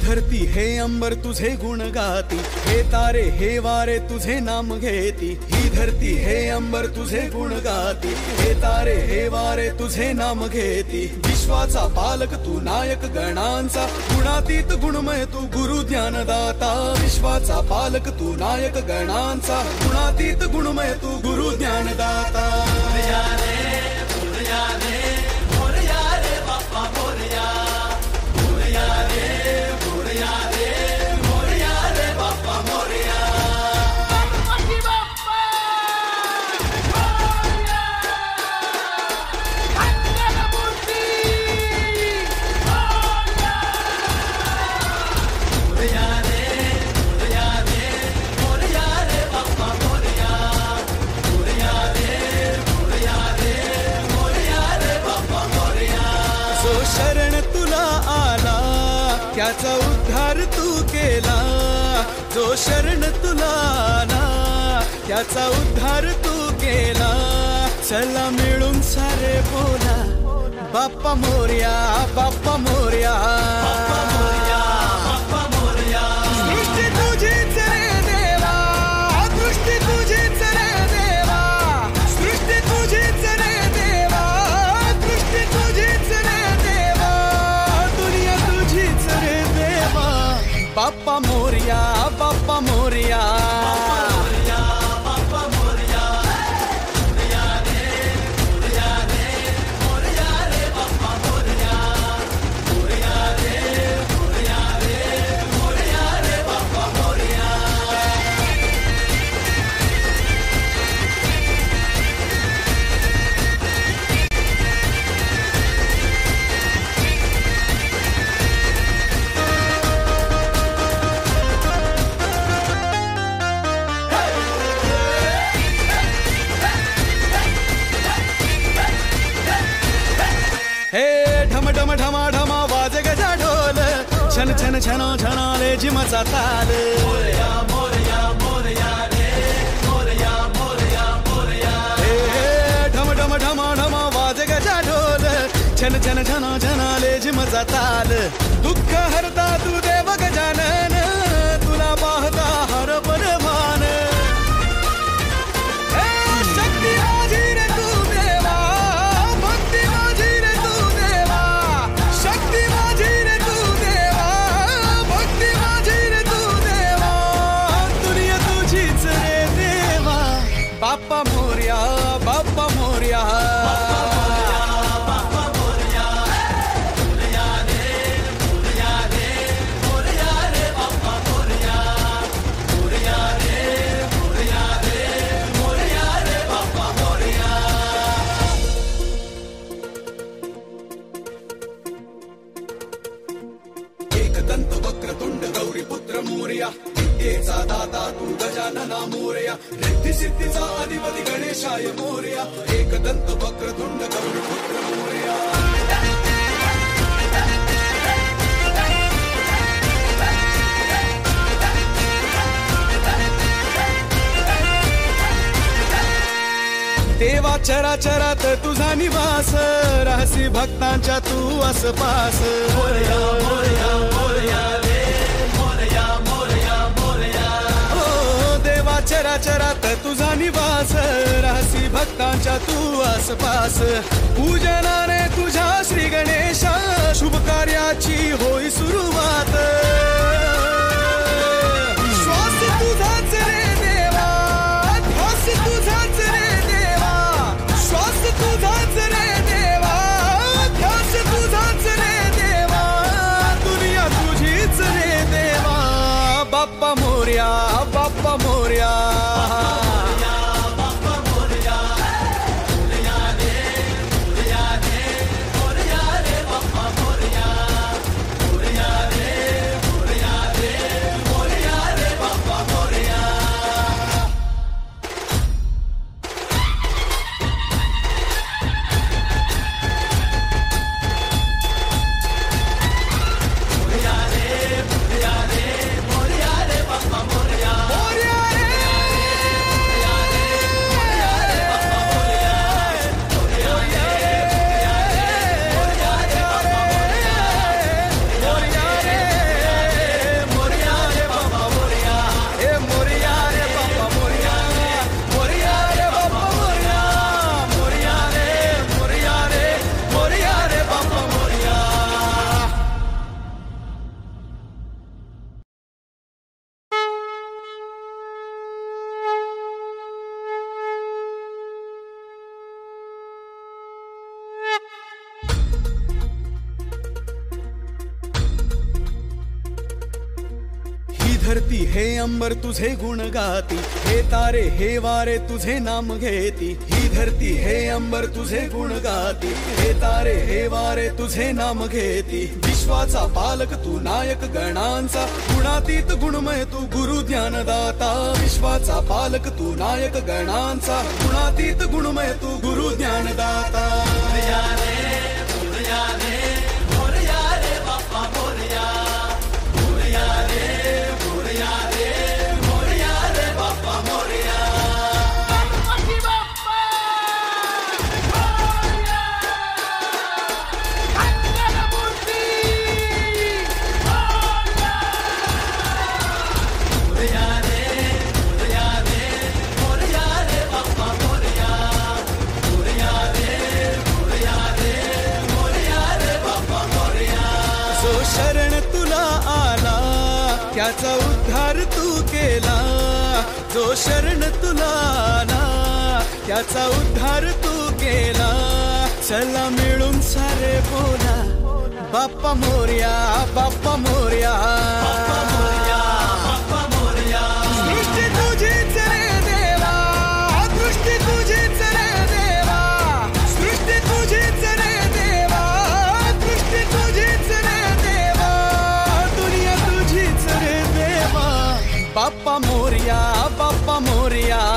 धरती हे अंबर तुझे गुण गाती, हे तारे हे वारे तुझे नाम घेती। ही धरती हे अंबर तुझे गुण गाती, हे तारे हे वारे तुझे नाम घेती। विश्वाचा पालक तू नायक गणांचा, गुणातीत गुणमय तू गुरु ज्ञानदाता। विश्वाचा पालक तू नायक गणांचा, गुणातीत गुणमय तू गुरु ज्ञानदाता। शरण तुला आला त्याचा उद्धार तू केला, जो शरण तुला आला त्याचा उद्धार तू केला। चला मिळून सारे बोला बाप्पा मोरया, बाप्पा मोरया, बाप्पा मोरया, बाप्पा मोरया। सृष्टी तुझीच रे देवा, दृष्टी तुझीच रे देवा, सृष्टी तुझीच रे देवा, दृष्टी तुझीच रे देवा, दुनिया तुझीच रे देवा। बाप्पा मोरया, बाप्पा मोरया, ढम ढम ढमा ढमा वाजे गजा ढोल, छन छन छना छनाले जिमचा ताल। मोरया मोरया मोरया रे, मोरया मोरया मोरया। ढम ढम ढमा ढमा वाजे गजा ढोल, छन छन छना छनाले जिमचा ताल। दुःख हरता तू देव गजानन, तुला पाहता हर परमान। शक्ती माझी रे तू देवा, भक्ती माझी रे तू देवा, शक्ती माझी रे तू देवा, भक्ती माझी रे तू देवा, दुनिया तुझीच रे देवा। बाप्पा मोरया, बाप्पा मोरया, दंत वक्रतुंड गौरी पुत्र मोरया, विद्येचा दाता तू गजानना मोरया, रिद्धी सिद्धीचा अधिपती गणेशाय मोरया। एक दंत वक्रतुंड गौरी पुत्र मोरया। देवा चराचरात तुझा निवास, रहसी भक्तांच्या तू आसपास। मोरया मोरया मोरया रे, मोरया मोरया मोरया। ओ देवा चराचरात तुझा निवास, रहसी भक्तांच्या तू आसपास। पूजनाने तुझ्या श्री गणेशा, शुभ कार्याची होई सुरुवात। श्वास तुझाच रे देवा, ध्यास तुझाच रे देवा, श्वास तुझाच रे देवा, ध्यास तुझाच रे देवा, दुनिया तुझीच रे देवा। बाप्पा मोरया, बाप्पा मोरया, धरती हे अंबर तुझे गुण गाती, हे तारे हे वारे तुझे नाम घेती. ही धरती हे अंबर तुझे गुण गाती, हे तारे हे वारे तुझे नाम घेती. विश्वाचा पालक तू नायक गणांचा, गुणातीत गुणमय तू गुरु ज्ञानदाता. विश्वाचा पालक तू नायक गणांचा, गुणातीत गुणमय तू गुरु ज्ञानदाता. मोरया रे मोरया रे मोरया रे बाप्पा मोरया. मोरया रे मोरया रे मोरया रे बाप्पा मोरया. गणपती बाप्पा मोरया. मंगलमूर्ती मोरया. मोरया रे मोरया रे मोरया रे बाप्पा मोरया. मोरया रे मोरया रे मोरया रे बाप्पा मोरया. जो शरण तुला आला त्याचा उद्धार तू केला. जो शरण तुला आला त्याचा उद्धार तू केला. चला मिळून सारे बोला बाप्पा मोरया बाप्पा मोरया. बाप्पा मोरया बाप्पा मोरया. दृष्टी तुझीच रे देवा, दृष्टी तुझीच रे देवा. सृष्टी तुझीच रे देवा, दृष्टी तुझीच रे देवा. दुनिया तुझीच रे देवा. बाप्पा मोरया बाप्पा मोरया.